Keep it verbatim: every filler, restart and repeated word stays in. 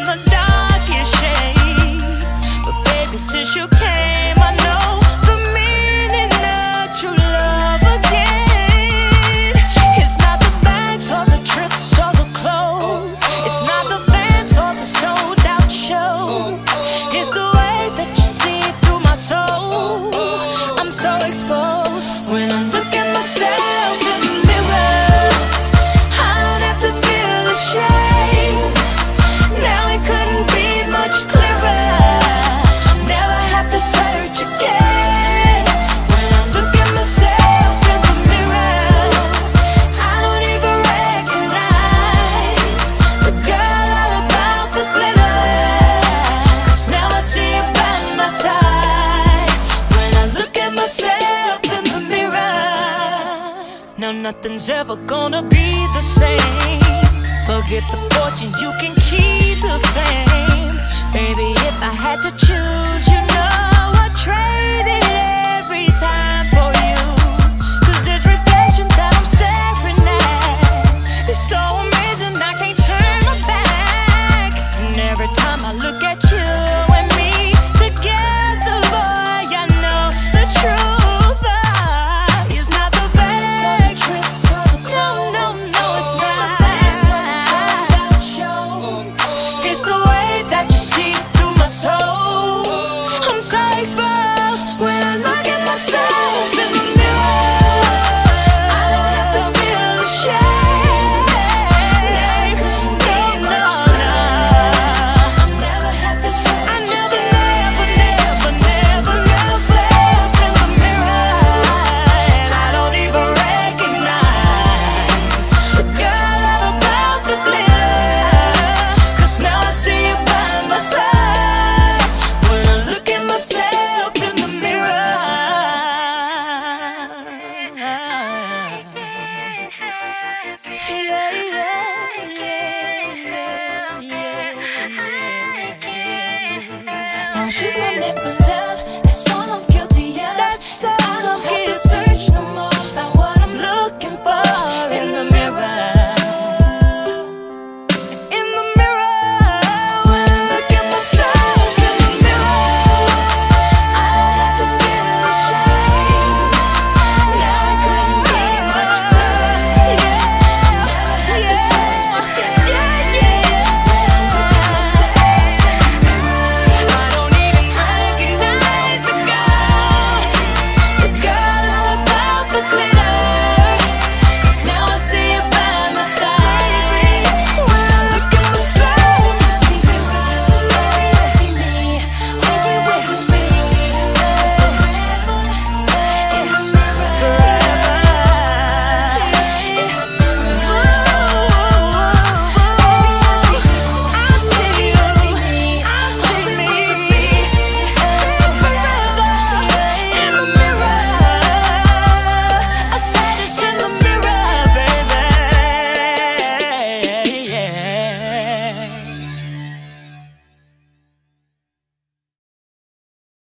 the darkest shades. But baby, since you came, I know the meaning of true love again. It's not the bags or the trips or the clothes. It's not the fans or the sold out shows. It's the way that you see through my soul. I'm so exposed when I look at myself in the mirror. I don't have to feel ashamed. Now it couldn't be much clearer. Never have to search again. When I look at myself in the mirror, I don't even recognize the girl all about the glitter. 'Cause now I see you by my side. When I look at myself in the mirror, now nothing's ever gonna be the same. Forget the fortune, you can keep the fame. Baby, if I had to choose, you know I'd trade it every time for you. 'Cause this reflection that I'm staring at is so amazing, I can't turn my back. And every time I look at you and me together, boy, I know the truth. Ah, it's not the bags, no, no, no, it's not. It's the way that you see through my soul. I'm so exposed when I look at myself in the mirror. I don't have to feel ashamed. No, no, no. I never have to say I never, never, never, never, never myself in the mirror. And I don't even recognize the girl all about the glitter. 'Cause now I see you by my side. When I look at myself in the mirror, yeah, yeah, yeah, yeah, yeah. Now she's my never love.